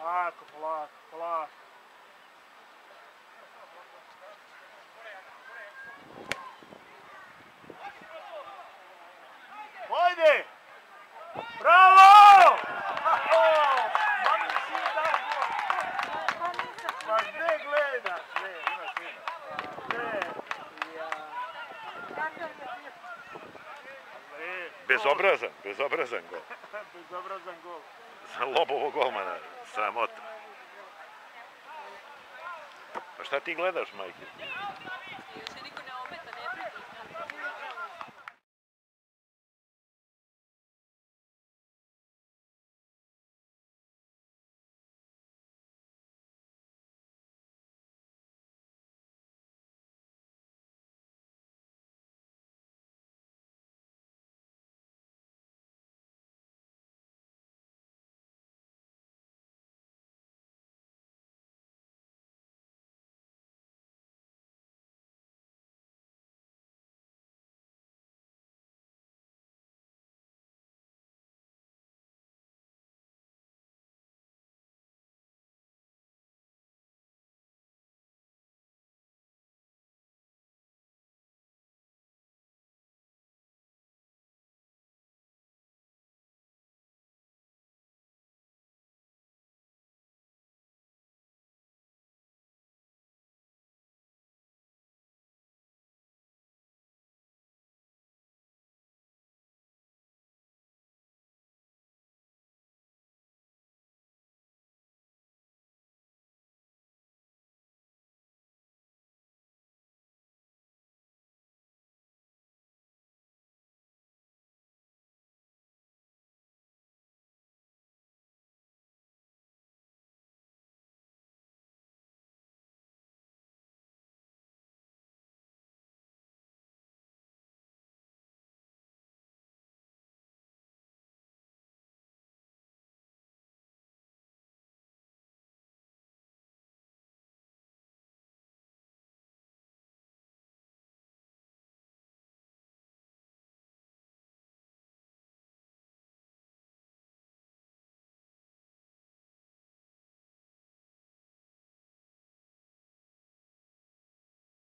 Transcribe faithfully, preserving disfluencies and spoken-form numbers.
Polako, polako, polako. Ajde! Bravo! Ma nisi dao gol. Ma gdje gledaš? Ne, imaš ima. Gdje? Ja. Bezobrazan, bezobrazan gol. Bezobrazan gol. Za Lobovog golmana, sramota. Pa šta ti gledaš, majke? Juče niko ne